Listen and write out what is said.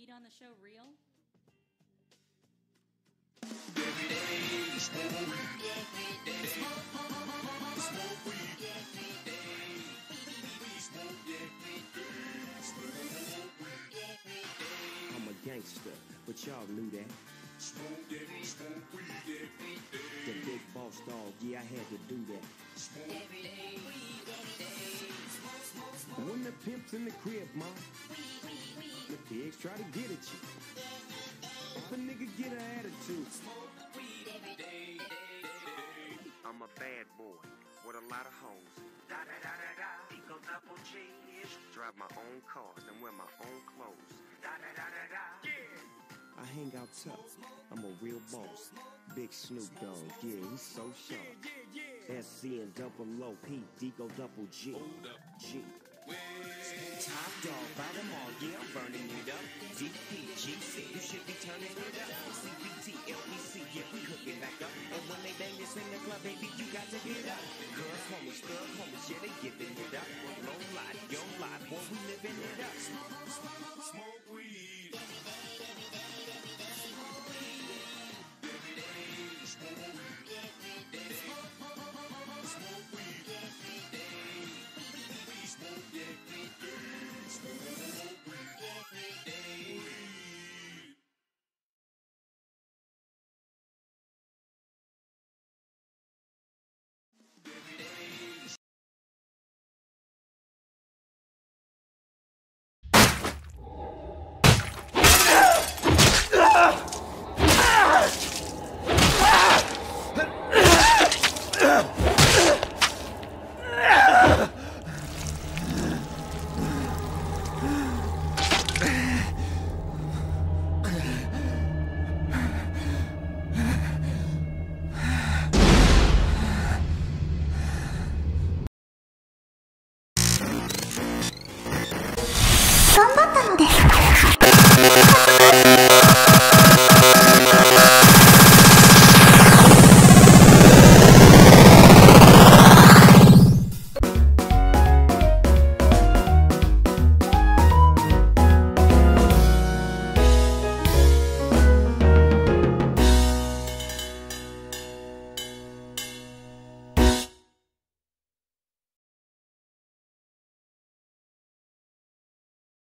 weed on the show real? I'm a gangster, but y'all knew that. The big boss dog, yeah, I had to do that. When the pimp's in the crib, ma, the pigs try to get at you. If a nigga get an attitude, I'm a bad boy with a lot of hoes. Da da da da da. Eagle double G. Drive my own cars and wear my own clothes. Da da da da da. Yeah. I hang out tough. I'm a real boss. Big Snoop Dogg, yeah, he's so sharp. SC and double O P, Deagle double G. G. Top dog, by them all, yeah, I'm burning it up. DPGC, you should be turning it up. CBT, LBC, yeah, we hooking back up. And when they bang this in the club, baby, you got to get up. Girls, homies, thug homies, yeah, they giving it up. No lie, yo lie, boy, we living it up. Smoke weed.